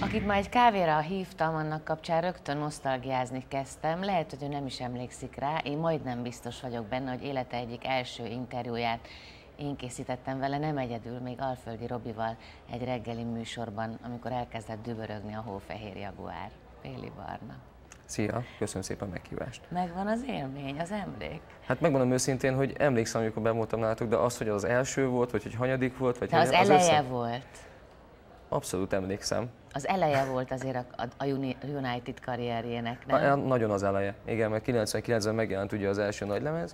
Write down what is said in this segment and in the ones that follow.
Akit már egy kávéra hívtam, annak kapcsán rögtön nosztalgiázni kezdtem. Lehet, hogy ő nem is emlékszik rá. Én majdnem biztos vagyok benne, hogy élete egyik első interjúját én készítettem vele, nem egyedül, még Alföldi Robival egy reggeli műsorban, amikor elkezdett dübörögni a hófehér jaguár. Péli Barna. Szia, köszönöm szépen a meghívást. Megvan az élmény, az emlék? Hát megmondom őszintén, hogy emlékszem, amikor bemondtam nálatok, de az, hogy az első volt, vagy hogy hanyadik volt, vagy de az eleje volt. Abszolút emlékszem. Az eleje volt azért a United karrierjének, nem? Nagyon az eleje, igen, mert 99-ben megjelent ugye az első nagylemez,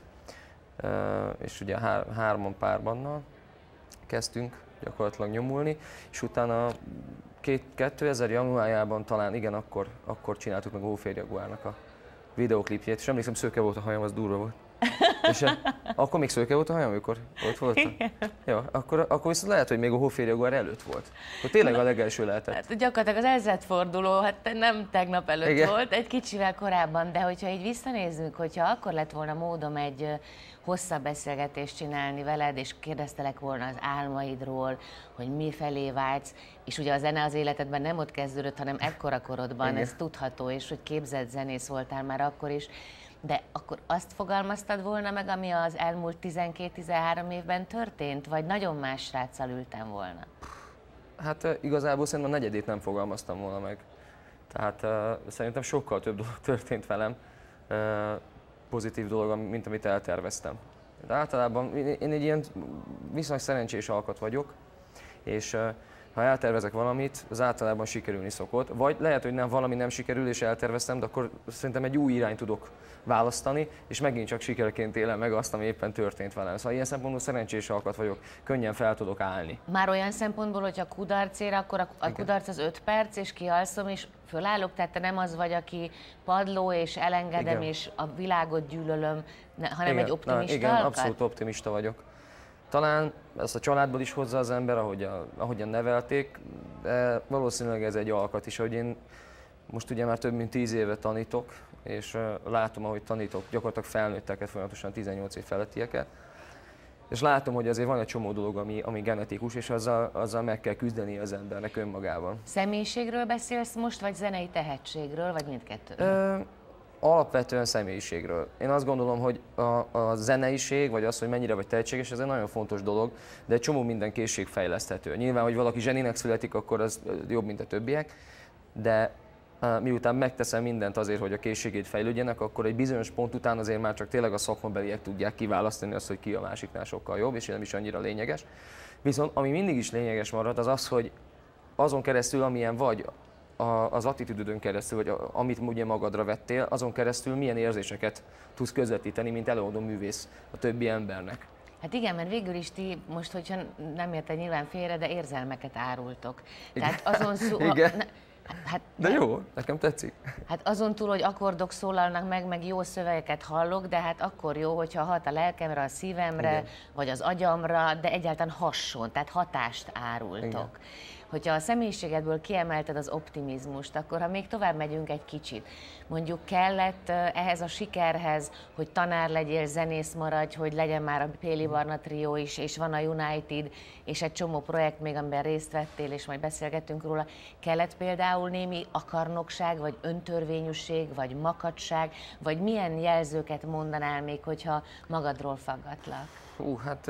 és ugye hárman párbannal kezdtünk gyakorlatilag nyomulni, és utána 2000 januárjában talán, igen, akkor csináltuk meg a Hófehér Jaguárnak a videóklipjét, és emlékszem, szőke volt a hajam, az durva volt. És akkor még szőke volt a hajam, amikor ott voltam? Jó, akkor viszont lehet, hogy még a Hófehér Jaguár előtt volt. Akkor tényleg a legelső lehetett. Hát gyakorlatilag az ezredforduló, hát nem tegnap előtt igen. volt, egy kicsivel korábban, de hogyha így visszanézzünk, hogyha akkor lett volna módom egy hosszabb beszélgetést csinálni veled, és kérdeztelek volna az álmaidról, hogy mi felé vágysz, és ugye a zene az életedben nem ott kezdődött, hanem ekkora korodban, igen. Ez tudható, és hogy képzett zenész voltál már akkor is, de akkor azt fogalmaztad volna meg, ami az elmúlt 12-13 évben történt, vagy nagyon más sráccal ültem volna? Hát igazából szerintem a negyedét nem fogalmaztam volna meg. Tehát szerintem sokkal több dolog történt velem, pozitív dolog, mint amit elterveztem. De általában én egy ilyen viszonylag szerencsés alkat vagyok, és ha eltervezek valamit, az általában sikerülni szokott. Vagy lehet, hogy valami nem sikerül és elterveztem, de akkor szerintem egy új irányt tudok választani, és megint csak sikerként élem meg azt, ami éppen történt velem. Szóval ilyen szempontból szerencsés alkat vagyok, könnyen fel tudok állni. Már olyan szempontból, hogyha kudarc ér, akkor a kudarc az 5 perc, és kialszom, és fölállok, tehát te nem az vagy, aki padló, és elengedem, igen. És a világot gyűlölöm, hanem igen. Egy optimista igen, alkat? Abszolút optimista vagyok. Talán ezt a családból is hozza az ember, ahogyan nevelték, de valószínűleg ez egy alkat is, hogy én most ugye már több mint 10 éve tanítok, és látom, ahogy tanítok gyakorlatilag felnőtteket, folyamatosan 18 év felettieket, és látom, hogy azért van egy csomó dolog, ami genetikus, és azzal meg kell küzdeni az embernek önmagában. Személyiségről beszélsz most, vagy zenei tehetségről, vagy mindkettőről? Alapvetően személyiségről. Én azt gondolom, hogy a zeneiség, vagy az, hogy mennyire vagy tehetséges, ez egy nagyon fontos dolog, de egy csomó minden készség fejleszthető. Nyilván, hogy valaki zseninek születik, akkor az jobb, mint a többiek, de miután megteszem mindent azért, hogy a készségét fejlődjenek, akkor egy bizonyos pont után azért már csak tényleg a szakmabeliek tudják kiválasztani azt, hogy ki a másiknál sokkal jobb, és nem is annyira lényeges. Viszont ami mindig is lényeges marad, az az, hogy azon keresztül, amilyen vagy, az attitűdödön keresztül, vagy amit ugye magadra vettél, azon keresztül milyen érzéseket tudsz közvetíteni, mint előadó művész a többi embernek. Hát igen, mert végül is ti most, hogyha nem érted nyilván félre, de érzelmeket árultok. Tehát azon Hát, de jó, nekem tetszik. Hát azon túl, hogy akkordok szólalnak meg jó szövegeket hallok, de hát akkor jó, hogyha hat a lelkemre, a szívemre, igen. Vagy az agyamra, de egyáltalán hasson, tehát hatást árultok. Igen. Hogyha a személyiségedből kiemelted az optimizmust, akkor ha még tovább megyünk egy kicsit, mondjuk kellett ehhez a sikerhez, hogy tanár legyél, zenész maradj, hogy legyen már a Péli Barna trió is, és van a United, és egy csomó projekt még, amiben részt vettél, és majd beszélgettünk róla. Kellett például némi akarnokság, vagy öntörvényűség, vagy makacság, vagy milyen jelzőket mondanál még, hogyha magadról faggatlak? Hát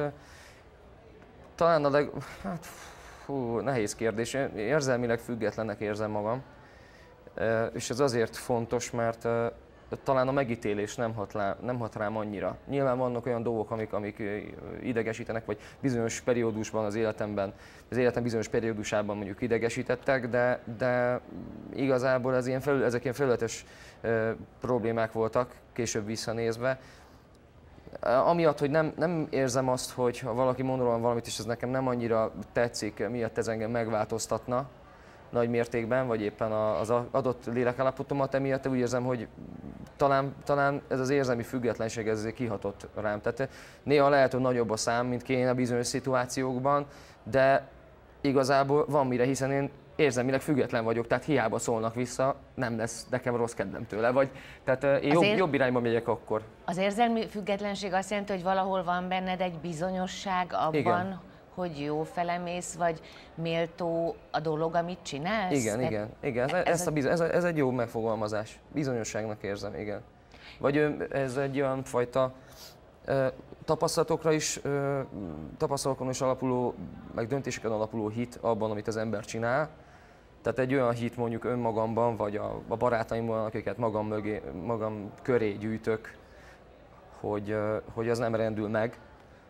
talán nehéz kérdés. Érzelmileg függetlennek érzem magam, és ez azért fontos, mert talán a megítélés nem hat rám annyira. Nyilván vannak olyan dolgok, amik idegesítenek, vagy bizonyos periódusban az életem bizonyos periódusában mondjuk idegesítettek, de igazából ezek ilyen felületes problémák voltak, később visszanézve. Amiatt, hogy nem érzem azt, hogy ha valaki mond rólam valamit, és ez nekem nem annyira tetszik, miatt ez engem megváltoztatna nagy mértékben, vagy éppen az adott lélekállapotomat, emiatt úgy érzem, hogy talán ez az érzelmi függetlenség ez kihatott rám. Tehát néha lehet, hogy nagyobb a szám, mint kéne bizonyos szituációkban, de igazából van mire, hiszen én érzelmileg független vagyok, tehát hiába szólnak vissza, nem lesz nekem rossz kedvem tőle, tehát én jobb irányba megyek akkor. Az érzelmi függetlenség azt jelenti, hogy valahol van benned egy bizonyosság abban, igen. hogy jó felemész, vagy méltó a dolog, amit csinálsz? Igen. Ez egy jó megfogalmazás. Bizonyosságnak érzem, igen. Vagy ez egy olyan fajta tapasztalatokra is, tapasztalatokon is alapuló, meg döntéseken alapuló hit abban, amit az ember csinál. Tehát egy olyan hit mondjuk önmagamban, vagy a barátaimban, akiket magam köré gyűjtök, hogy az nem rendül meg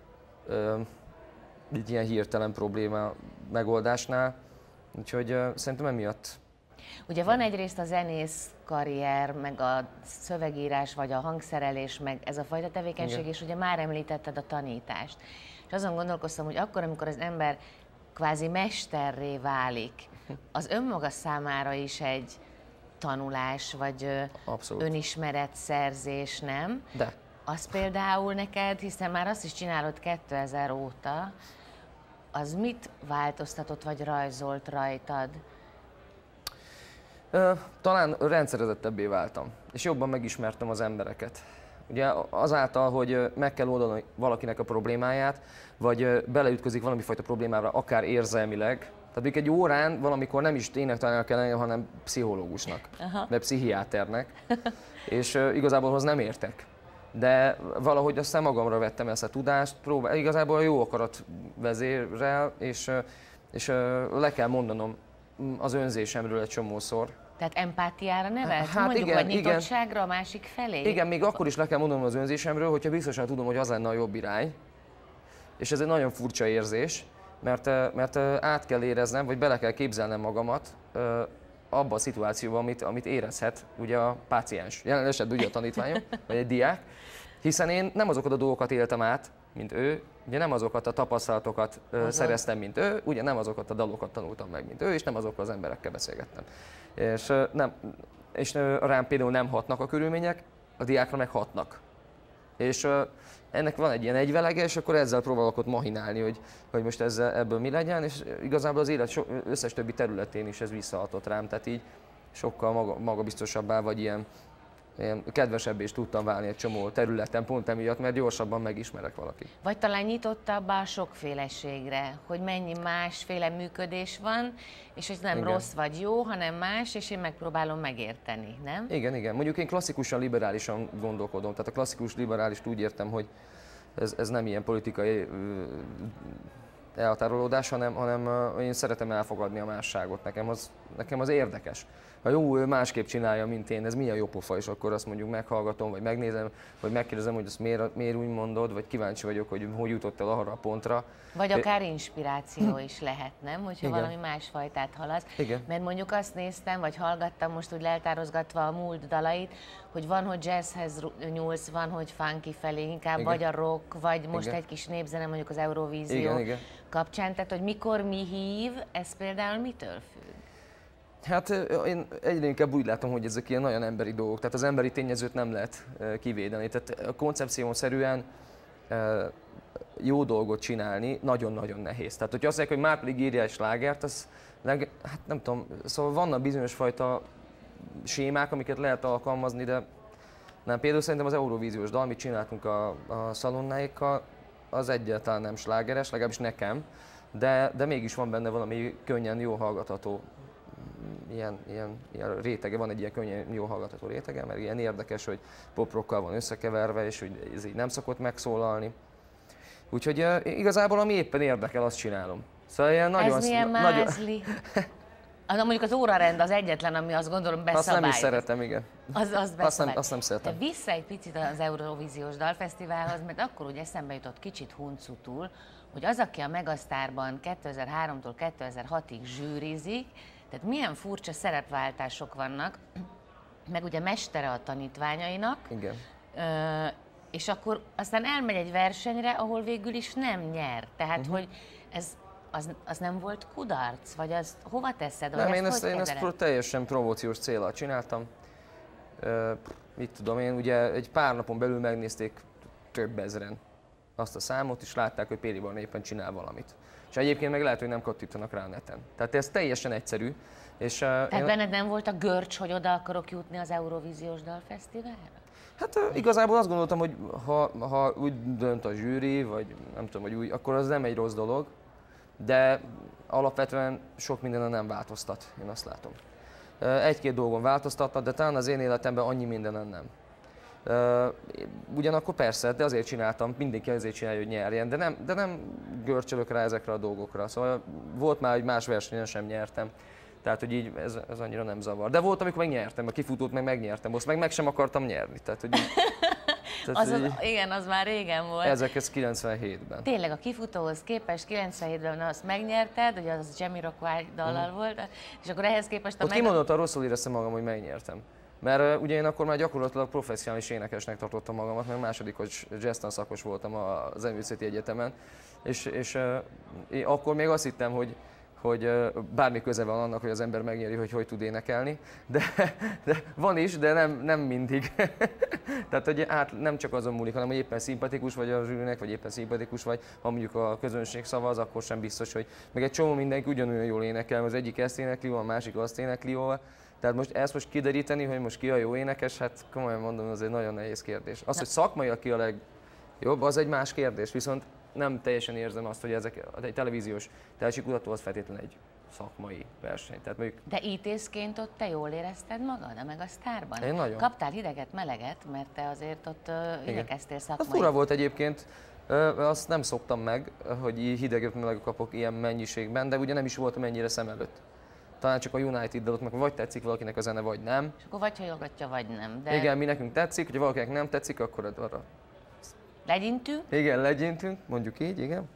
egy ilyen hirtelen probléma megoldásnál. Úgyhogy szerintem emiatt. Ugye van egyrészt a zenész karrier, meg a szövegírás, vagy a hangszerelés, meg ez a fajta tevékenység, igen. És ugye már említetted a tanítást. És azon gondolkoztam, hogy akkor, amikor az ember kvázi mesterré válik, az önmaga számára is egy tanulás, vagy abszolút. Önismeretszerzés, nem? De. Az például neked, hiszen már azt is csinálod 2000 óta, az mit változtatott, vagy rajzolt rajtad? Talán rendszerezettebbé váltam, és jobban megismertem az embereket. Ugye azáltal, hogy meg kell oldani valakinek a problémáját, vagy beleütközik valami fajta problémára, akár érzelmileg. Tehát egy órán valamikor nem is énektanárnak kell lenni, hanem pszichológusnak, vagy pszichiáternek, és igazából ahhoz nem értek. De valahogy aztán magamra vettem ezt a tudást, igazából a jó akarat vezérel, és le kell mondanom az önzésemről egy csomószor. Tehát empátiára nevet? Hát mondjuk, igen, vagy nyitottságra a másik felé? Igen, még akkor is le kell mondanom az önzésemről, hogyha biztosan tudom, hogy az lenne a jobb irány. És ez egy nagyon furcsa érzés, mert át kell éreznem, vagy bele kell képzelnem magamat abba a szituációban, amit érezhet ugye a páciens, jelen esetben ugye a tanítványom, vagy egy diák, hiszen én nem azokat a dolgokat éltem át, mint ő, ugye nem azokat a tapasztalatokat szereztem, mint ő, ugye nem azokat a dalokat tanultam meg, mint ő, és nem azokkal az emberekkel beszélgettem. És rám például nem hatnak a körülmények, a diákra meg hatnak. És ennek van egy ilyen egyvelege, és akkor ezzel próbálok ott mahinálni, hogy most ebből mi legyen, és igazából az élet összes többi területén is ez visszahatott rám, tehát így sokkal magabiztosabbá, vagy ilyen kedvesebbé is tudtam válni egy csomó területen, pont emiatt, mert gyorsabban megismerek valakit. Vagy talán nyitottabbá a sokféleségre, hogy mennyi másféle működés van, és hogy nem rossz vagy jó, hanem más, és én megpróbálom megérteni, nem? Igen. Mondjuk én klasszikusan liberálisan gondolkodom, tehát a klasszikus liberálist úgy értem, hogy ez nem ilyen politikai elhatárolódás, hanem én szeretem elfogadni a másságot, nekem az érdekes. Ha jó, ő másképp csinálja, mint én, ez milyen jó pofa, és akkor azt mondjuk meghallgatom, vagy megnézem, vagy megkérdezem, hogy ezt miért úgy mondod, vagy kíváncsi vagyok, hogy jutott el arra a pontra. Vagy akár inspiráció is lehet, nem? Hogyha valami másfajtát hallasz. Igen. Mert mondjuk azt néztem, vagy hallgattam most úgy leltározgatva a múlt dalait, hogy van, hogy jazzhez nyúlsz, van, hogy funky felé, inkább vagy a rock, vagy most egy kis népzene, mondjuk az Eurovízió kapcsán. Tehát, hogy mikor mi hív, ez például mitől függ? Hát én egyre inkább úgy látom, hogy ezek ilyen nagyon emberi dolgok, tehát az emberi tényezőt nem lehet kivédeni. Tehát a koncepciószerűen jó dolgot csinálni nagyon-nagyon nehéz. Tehát, hogyha azt mondják, hogy már pedig írja egy slágert, hát nem tudom, szóval vannak bizonyos fajta sémák, amiket lehet alkalmazni, de nem. Például szerintem az Eurovíziós dal, amit csináltunk a szalonnáikkal, az egyáltalán nem slágeres, legalábbis nekem, de mégis van benne valami könnyen jól hallgatható ilyen rétege, van egy ilyen könnyen jól hallgatható rétege, mert ilyen érdekes, hogy poprockkal van összekeverve, és hogy ez így nem szokott megszólalni. Úgyhogy igazából ami éppen érdekel, azt csinálom. Szóval ilyen nagyon... Ez milyen mázli. Mondjuk az órarend az egyetlen, ami azt gondolom beszabályoz. Azt nem is szeretem, igen. Azt nem szeretem. De vissza egy picit az Eurovíziós Dalfesztiválhoz, mert akkor úgy eszembe jutott kicsit huncutul, hogy az, aki a Megasztárban 2003-tól 2006-ig zsűrizik, tehát milyen furcsa szerepváltások vannak, meg ugye mestere a tanítványainak, igen. És akkor aztán elmegy egy versenyre, ahol végül is nem nyer. Tehát, hogy az nem volt kudarc? Vagy azt hova teszed? Nem, én ezt teljesen promóciós céllal csináltam. Mit tudom én, ugye egy pár napon belül megnézték több ezren azt a számot, és látták, hogy Péli Barna éppen csinál valamit. És egyébként meg lehet, hogy nem kattintanak rá a neten. Tehát ez teljesen egyszerű. És, tehát benned nem volt a görcs, hogy oda akarok jutni az Eurovíziós Dalfesztiválra? Hát igazából azt gondoltam, hogy ha úgy dönt a zsűri, vagy nem tudom, hogy úgy, akkor az nem egy rossz dolog. de alapvetően sok mindenen nem változtat, én azt látom. Egy-két dolgon változtatna, de talán az én életemben annyi mindenen nem. Ugyanakkor persze, de azért csináltam, mindenki azért csinálja, hogy nyerjen, de nem görcsölök rá ezekre a dolgokra. Szóval volt már, hogy más versenyen sem nyertem. Tehát, hogy így ez annyira nem zavar. De volt, amikor megnyertem, a kifutót megnyertem, most meg sem akartam nyerni. Tehát, hogy igen, az már régen volt. Ezek 97-ben. Tényleg a kifutóhoz képest 97-ben azt megnyerted, ugye az Jamiroquai dallal volt, és akkor ehhez képest ott kimondottan rosszul éreztem magam, hogy megnyertem. Mert ugye én akkor már gyakorlatilag professzionális énekesnek tartottam magamat, mert másodikos jazztan szakos voltam az Művészeti Egyetemen, és én akkor még azt hittem, hogy bármi köze van annak, hogy az ember megnyeri, hogy tud énekelni, de van is, de nem mindig. Tehát, hogy nem csak azon múlik, hanem hogy éppen szimpatikus vagy a zsűrinek, vagy éppen szimpatikus vagy, ha mondjuk a közönség szavaz, akkor sem biztos, hogy meg egy csomó mindenki ugyanolyan jól énekel, az egyik ezt énekli, a másik azt énekli. Tehát ezt kideríteni, hogy most ki a jó énekes, hát komolyan mondom, az egy nagyon nehéz kérdés. Az, hogy szakmailag ki a legjobb, az egy más kérdés, viszont nem teljesen érzem azt, hogy egy televíziós tehetségkutató az feltétlenül egy szakmai verseny. Tehát mondjuk... De ítészként ott te jól érezted magad, meg a Sztárban? Én nagyon. Kaptál hideget, meleget, mert te azért ott igyekeztél szakmai. Az fura volt egyébként, azt nem szoktam meg, hogy hideget, meleget kapok ilyen mennyiségben, de ugye nem is voltam ennyire szem előtt. Talán csak a United-del ott meg vagy tetszik valakinek a zene, vagy nem. És akkor vagy hallgatja, vagy nem. De... Igen, mi nekünk tetszik, hogyha valakinek nem tetszik, akkor arra... Legyintünk? Igen, legyintünk, mondjuk így, igen.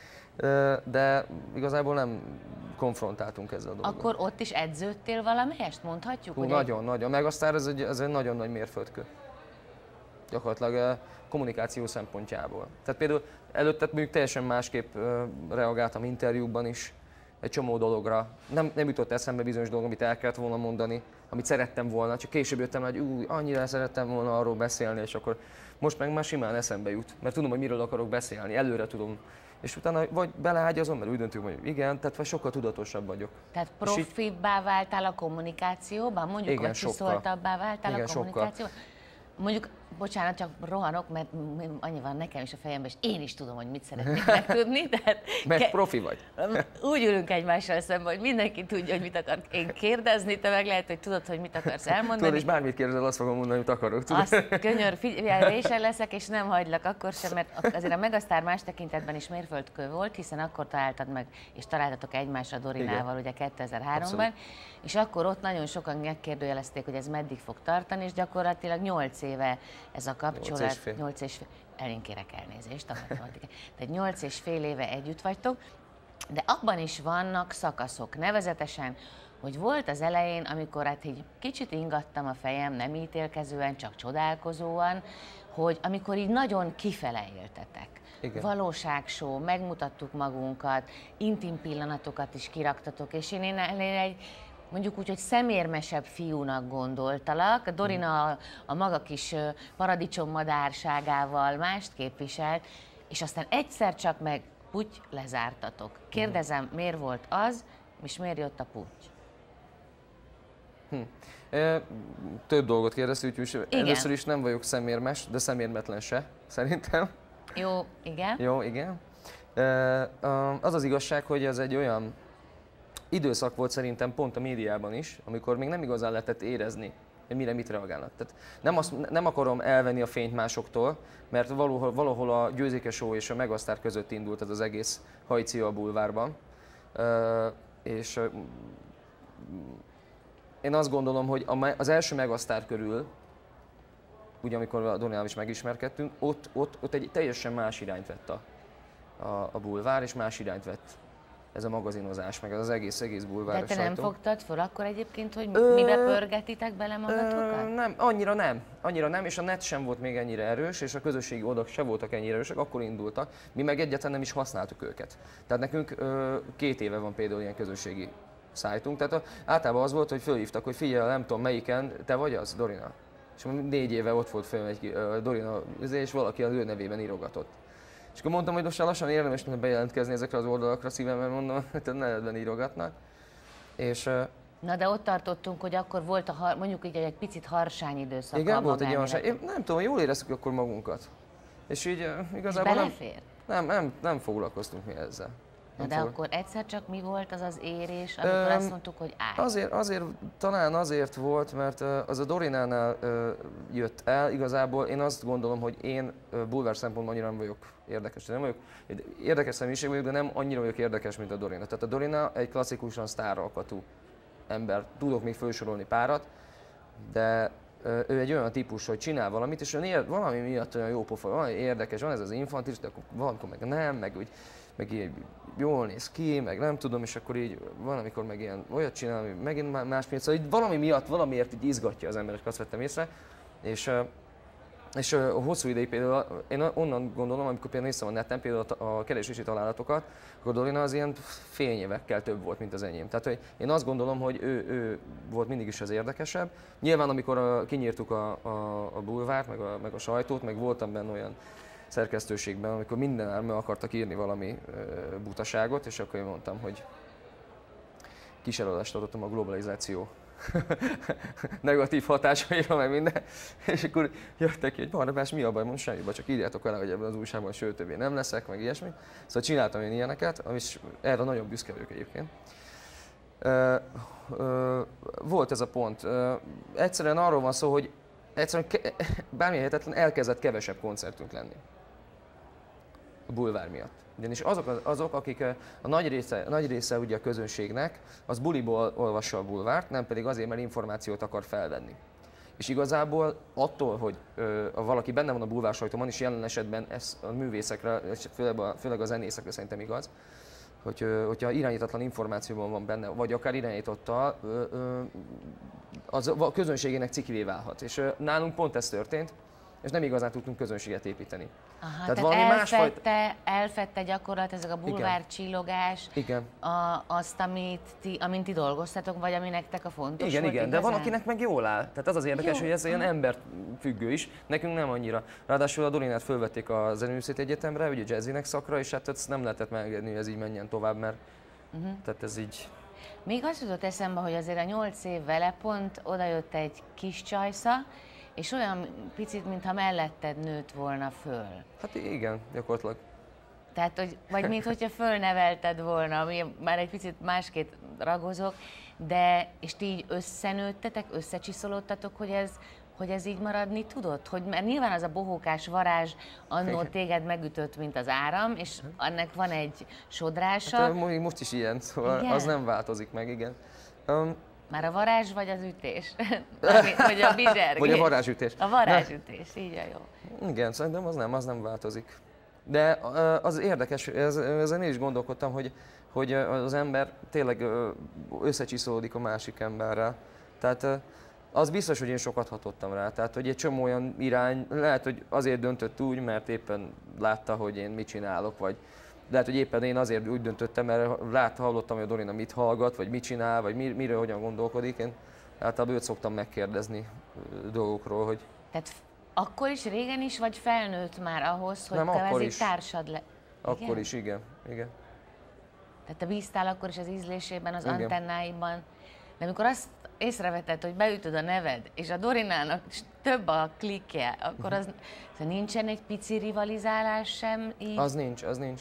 De igazából nem konfrontáltunk ezzel a dologgal. Akkor ott is edződtél valamelyest, mondhatjuk? Nagyon. Meg aztán ez egy nagyon nagy mérföldkő. Gyakorlatilag kommunikáció szempontjából. Tehát például előtte mondjuk teljesen másképp reagáltam interjúkban is, egy csomó dologra. Nem jutott eszembe bizonyos dolog, amit el kellett volna mondani, amit szerettem volna, csak később jöttem rá, hogy annyira szerettem volna arról beszélni, és akkor most meg már simán eszembe jut, mert tudom, hogy miről akarok beszélni, előre tudom. És utána vagy beleágyazom, mert úgy döntünk, hogy igen, tehát vagy sokkal tudatosabb vagyok. Tehát profibbá váltál a kommunikációban? Mondjuk, hogy kiszóltabbá váltál a kommunikációban? Mondjuk, bocsánat, csak rohanok, mert annyi van nekem is a fejemben, és én is tudom, hogy mit szeretnék megtudni. Mert profi vagy. Úgy ülünk egymással szemben, hogy mindenki tudja, hogy mit akar én kérdezni, te meg lehet, hogy tudod, hogy mit akarsz elmondani. Tudod, és bármit kérdezel, azt fogom mondani, amit akarok. Tudod? Azt könyör, figyelj, résen leszek, és nem hagylak akkor sem, mert azért a Megasztár más tekintetben is mérföldkő volt, hiszen akkor találtad meg, és találtatok egymásra Dorinával, ugye 2003-ban, és akkor ott nagyon sokan megkérdőjelezték, hogy ez meddig fog tartani, és gyakorlatilag 8 éve ez a kapcsolat, 8 és fél, én kérek elnézést, tehát 8 és fél éve együtt vagytok, de abban is vannak szakaszok, nevezetesen, hogy volt az elején, amikor hát így kicsit ingattam a fejem, nem ítélkezően, csak csodálkozóan, hogy amikor így nagyon kifele éltetek. Igen. Valóságshow, megmutattuk magunkat, intim pillanatokat is kiraktatok, és én egy mondjuk úgy, hogy szemérmesebb fiúnak gondoltalak. Dorina a maga kis paradicsommadárságával mást képviselt, és aztán egyszer csak meg puty lezártatok. Kérdezem, miért volt az, és miért jött a puty? Több dolgot kérdeztük, úgyhogy először is nem vagyok szemérmes, de szemérmetlen se, szerintem. Jó, igen. Jó, igen. Az az igazság, hogy ez egy olyan időszak volt szerintem pont a médiában is, amikor még nem igazán lehetett érezni, hogy mire mit reagálnak. Tehát nem akarom elvenni a fényt másoktól, mert valahol a Győzike Show és a Megasztár között indult ez az egész hajcia a bulvárban. És én azt gondolom, hogy az első Megasztár körül, ugye amikor a Dorinával is megismerkedtünk, ott egy teljesen más irányt vett a bulvár, és más irányt vett ez a magazinozás, meg az egész bulvár. De te nem fogtad föl akkor egyébként, hogy mibe pörgetitek bele magatokat? Nem, annyira nem, és a net sem volt még ennyire erős, és a közösségi oldalak sem voltak ennyire erősek, akkor indultak. Mi meg egyáltalán nem is használtuk őket. Tehát nekünk 2 éve van például ilyen közösségi szájtunk, tehát általában az volt, hogy fölhívtak, hogy figyelj, nem tudom melyiken, te vagy az, Dorina? És 4 éve ott volt föl egy Dorina, és valaki az ő nevében írogatott. És akkor mondtam, hogy most lassan érdemes bejelentkezni ezekre az oldalakra szívemben, mondom, hogy neveden írogatnak. És, na de ott tartottunk, hogy akkor volt mondjuk így egy picit harsány időszak. Igen, volt egy harsány. Én nem tudom, jól éreztük akkor magunkat. És így igazából belefér? Nem foglalkoztunk mi ezzel. Na de akkor egyszer csak mi volt az az érés, amikor azt mondtuk, hogy állj? Talán azért volt, mert az a Dorinánál jött el. Igazából én azt gondolom, hogy én bulvár szempontból annyira nem vagyok érdekes. Nem vagyok, érdekes személyiség vagyok, de nem annyira vagyok érdekes, mint a Dorina. Tehát a Dorina egy klasszikusan sztáralkatú ember. Tudok még felsorolni párat, de ő egy olyan típus, hogy csinál valamit, és valami miatt olyan jó pofa, valami érdekes, van ez az infantilis, de akkor valamikor meg nem, meg így jól néz ki, meg nem tudom, és akkor így van, amikor meg ilyen olyat csinál, ami megint más miatt, szóval így valami miatt, valamiért így izgatja az embereket, azt vettem észre, és hosszú ideig például, én onnan gondolom, amikor például néztem a neten például a keresési találatokat, akkor Dorina az ilyen fényévekkel több volt, mint az enyém. Tehát hogy én azt gondolom, hogy ő volt mindig is az érdekesebb. Nyilván amikor kinyírtuk a bulvárt, meg a sajtót, meg voltam benne olyan szerkesztőségben, amikor mindenáron meg akartak írni valami butaságot, és akkor én mondtam, hogy kis előadást adottam a globalizáció negatív hatásaira, meg minden. És akkor jöttek ki, hogy Barnabás, mi a baj? Mondom, semmi baj, csak írjátok vele, hogy ebben az újságban sőt többé nem leszek, meg ilyesmi. Szóval csináltam én ilyeneket, és erre nagyon büszke vagyok egyébként. Volt ez a pont. Egyszerűen arról van szó, hogy egyszerűen bármilyen hihetetlen elkezdett kevesebb koncertünk lenni. A bulvár miatt. Ugyanis azok akik a nagy része ugye a közönségnek, az buliból olvassa a bulvárt, nem pedig azért, mert információt akar felvenni. És igazából attól, hogy valaki benne van a bulvár sajtóban, és jelen esetben ez a művészekre, főleg a zenészekre szerintem igaz, hogyha irányítatlan információban van benne, vagy akár irányítottal, az a közönségének cikkivé válhat. És nálunk pont ez történt, és nem igazán tudtunk közönséget építeni. Aha, tehát elfedte gyakorlatilag ezek a bulvár csillogás, azt, amin ti dolgoztatok, vagy ami nektek a fontos igen, volt igen, igazán? de van, akinek meg jól áll. Tehát az érdekes, hogy ez ilyen emberfüggő is, nekünk nem annyira. Ráadásul a Dorinát fölvették a Zeneművészeti Egyetemre, ugye jazzinek szakra, és hát ezt nem lehetett megengedni, hogy ez így menjen tovább, mert tehát ez így... Még azt jutott eszembe, hogy azért a 8 év vele pont odajött egy kis csajsza, és olyan picit, mintha melletted nőtt volna föl. Hát igen, gyakorlatilag. Tehát, vagy mintha fölnevelted volna, ami már egy picit másképp ragozok, de és ti így összenőttetek, összecsiszolódtatok, hogy ez így maradni tudott? Mert nyilván az a bohókás varázs annó téged megütött, mint az áram, és annak van egy sodrása. Hát, most is ilyen, szóval igen? Az nem változik meg, igen. Már a varázs vagy az ütés? Vagy a bizsergés? Vagy a varázsütés. A varázsütés, így a jó. Igen, szerintem az nem változik. De az érdekes, ezen én is gondolkodtam, hogy az ember tényleg összecsiszolódik a másik emberrel. Tehát az biztos, hogy én sokat hatottam rá. Tehát, hogy egy csomó olyan irány, lehet, hogy azért döntött úgy, mert éppen látta, hogy én mit csinálok, vagy lehet, hogy éppen én azért úgy döntöttem, mert hallottam, hogy a Dorina mit hallgat, vagy mit csinál, vagy miről hogyan gondolkodik. Én általában őt szoktam megkérdezni dolgokról, hogy... Tehát akkor is, régen is, vagy felnőtt már ahhoz, hogy kvázi társad le... Akkor is, igen. Tehát te bíztál akkor is az ízlésében, az antennáiban, de amikor azt észrevetted, hogy beütöd a neved, és a Dorinának több a klikje, akkor az nincsen egy pici rivalizálás sem így? Az nincs.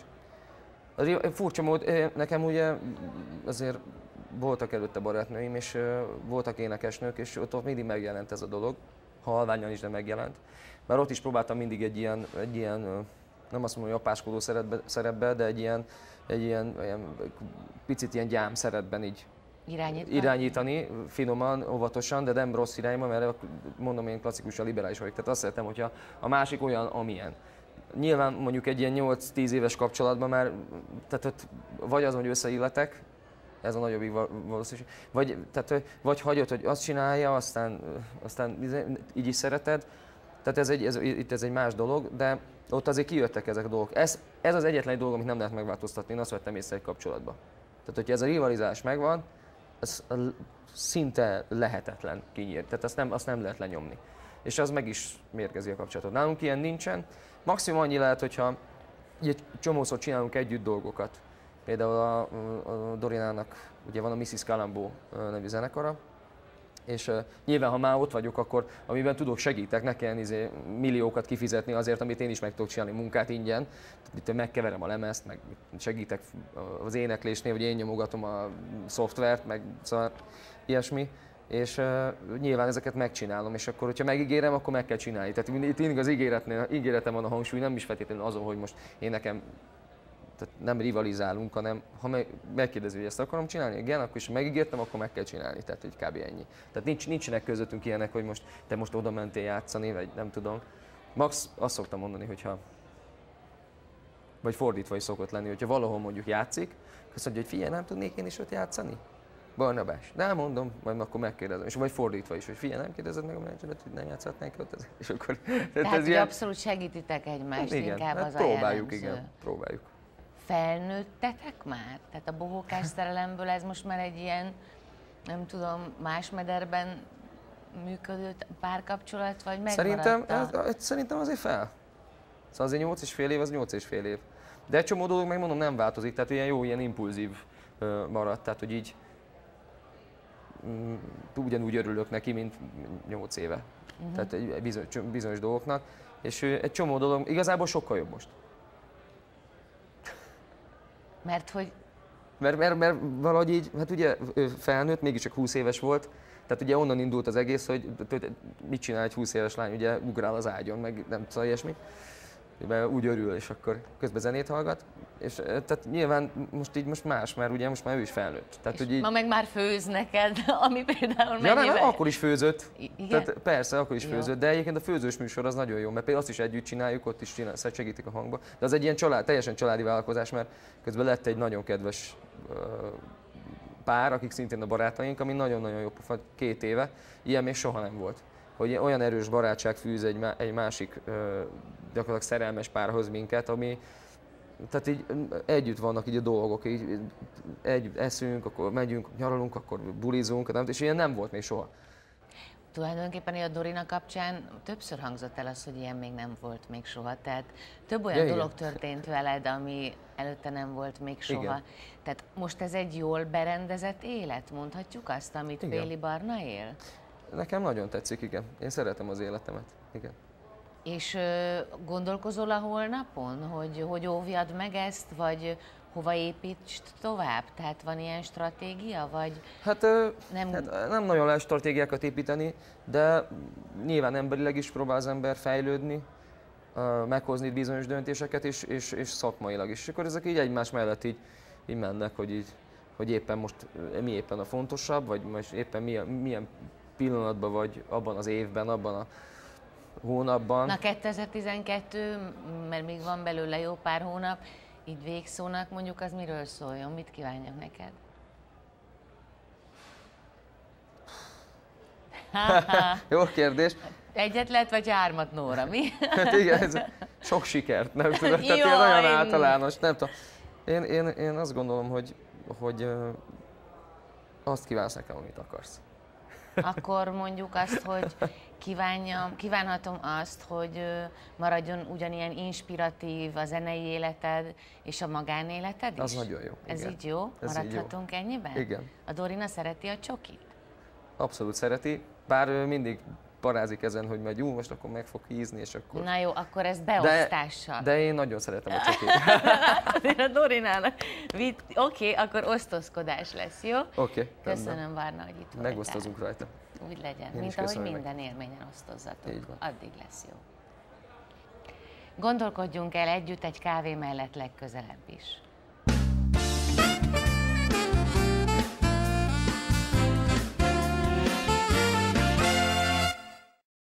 Furcsa mód, nekem ugye azért voltak előtte barátnőim, és voltak énekesnők, és ott mindig megjelent ez a dolog, halványan is, de megjelent. Mert ott is próbáltam mindig egy ilyen nem azt mondom, hogy apáskodó szerepbe, de egy ilyen picit ilyen gyám szerepben így irányítani, finoman, óvatosan, de nem rossz irányba, mert mondom, én klasszikusan liberális vagyok. Tehát azt szeretem, hogyha a másik olyan, amilyen. Nyilván mondjuk egy ilyen 8-10 éves kapcsolatban már, tehát vagy az, hogy összeilletek, ez a nagyobbik valószínűség, vagy hagyod, hogy azt csinálja, aztán így is szereted. Tehát itt ez egy más dolog, de ott azért kijöttek ezek a dolgok. Ez az egyetlen dolog, amit nem lehet megváltoztatni, én azt vettem észre egy kapcsolatban. Tehát, hogyha ez a rivalizálás megvan, ez szinte lehetetlen kinyírni, tehát azt nem lehet lenyomni. És az meg is mérgezi a kapcsolatot. Nálunk ilyen nincsen. Maximum annyi lehet, hogyha egy csomószor csinálunk együtt dolgokat. Például a Dorinának ugye van a Mrs. Columbo nevű zenekara, És nyilván, ha már ott vagyok, akkor amiben tudok, segítek, ne kelljen milliókat kifizetni azért, amit én is meg tudok csinálni munkát ingyen. Itt megkeverem a lemezt, meg segítek az éneklésnél, hogy én nyomogatom a szoftvert, meg szóval ilyesmi. És nyilván ezeket megcsinálom, és akkor, hogyha megígérem, akkor meg kell csinálni. Tehát itt mindig az ígéretem van a hangsúly, nem is feltétlenül azon, hogy most én nekem tehát nem rivalizálunk, hanem ha megkérdezi, hogy ezt akarom csinálni, igen, akkor is megígértem, akkor meg kell csinálni, tehát hogy kb. Ennyi. Tehát nincsenek közöttünk ilyenek, hogy most te most oda mentél játszani, vagy nem tudom. Max azt szoktam mondani, hogyha, vagy fordítva is szokott lenni, hogyha valahol mondjuk játszik, azt mondja, hogy figyelj, nem tudnék én is ott játszani? Barnabás. De mondom, majd akkor megkérdezem. És vagy fordítva is, hogy figyelj, nem kérdezed meg a menedzseret, hogy nem játszhatnánk ott? És akkor, tehát ez ilyen... abszolút segítitek egymást, igen, inkább hát az próbáljuk, a jellemző. igen, próbáljuk. Felnőttetek már? Tehát a bohókás szerelemből ez most már egy ilyen, nem tudom, más mederben működő párkapcsolat, vagy megmaradt? Szerintem azért fel. Szóval azért 8,5 év, az 8,5 év. De egy csomó dolog, megmondom, nem változik, tehát ilyen jó, ilyen impulzív maradt, tehát hogy így ugyanúgy örülök neki, mint 8 éve. Tehát egy bizonyos dolgoknak, és egy csomó dolog igazából sokkal jobb most. Mert hogy? Mert valahogy így, hát ugye felnőtt, mégiscsak 20 éves volt, tehát ugye onnan indult az egész, hogy mit csinál egy 20 éves lány, ugye ugrál az ágyon, meg nem tudom, ilyesmi. Mert úgy örül, és akkor közben zenét hallgat. És tehát nyilván most más, mert ugye most már ő is felnőtt. Tehát, és hogy így... ma meg már főz neked, ami például mennyivel... Ja, nem, akkor is főzött. Igen? Tehát persze, akkor is főzött, de egyébként a főzős műsor az nagyon jó, mert például azt is együtt csináljuk, ott is segítik a hangba. De az egy ilyen teljesen családi vállalkozás, mert közben lett egy nagyon kedves pár, akik szintén a barátaink, ami nagyon-nagyon jó pofa, 2 éve. Ilyen még soha nem volt. Hogy olyan erős barátság fűz egy másik gyakorlatilag szerelmes párhoz minket, ami tehát így együtt vannak így a dolgok, így együtt eszünk, akkor megyünk, nyaralunk, akkor bulizunk, és ilyen nem volt még soha. Tulajdonképpen a Dorina kapcsán többször hangzott el az, hogy ilyen még nem volt még soha. Tehát több olyan dolog történt veled, ami előtte nem volt még soha. Igen. Tehát most ez egy jól berendezett élet, mondhatjuk azt, amit Péli Barna él? Nekem nagyon tetszik, igen. Én szeretem az életemet, igen. És gondolkozol a holnapon, hogy óvjad meg ezt, vagy hova építsd tovább? Tehát van ilyen stratégia, vagy nem nagyon lehet stratégiákat építeni, de nyilván emberileg is próbál az ember fejlődni, meghozni bizonyos döntéseket, és szakmailag is. És akkor ezek így egymás mellett így mennek, hogy éppen most mi éppen a fontosabb, vagy most éppen milyen pillanatban vagy abban az évben, abban a hónapban. Na 2012, mert még van belőle jó pár hónap, így végszónak mondjuk az miről szóljon? Mit kívánjak neked? Jó kérdés. Egyet lehet, vagy 3, Nóra, mi? Hát igen, ez sok sikert, nem tudom, tehát ilyen nagyon általános, nem tudom. Én azt gondolom, hogy azt kívánsz nekem, amit akarsz. Akkor mondjuk azt, hogy kívánhatom azt, hogy maradjon ugyanilyen inspiratív a zenei életed és a magánéleted is? Az nagyon jó. Ez igen. így jó? Ez maradhatunk így jó. ennyiben? Igen. A Dorina szereti a csokit? Abszolút szereti, bár mindig parázik ezen, hogy majd most akkor meg fog hízni, és akkor... Na jó, akkor ezt beosztással. De én nagyon szeretem a csokit. Azért a Dorinának. Oké, akkor osztozkodás lesz, jó? Oké. Köszönöm, Varna, hogy itt voltál. Megosztozunk rajta. Úgy legyen, én mint ahogy minden élményen osztozzatok. Addig lesz jó. Gondolkodjunk el együtt egy kávé mellett legközelebb is.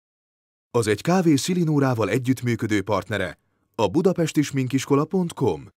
Az Egy kávé Szilinórával együttműködő partnere a budapestisminkiskola.com.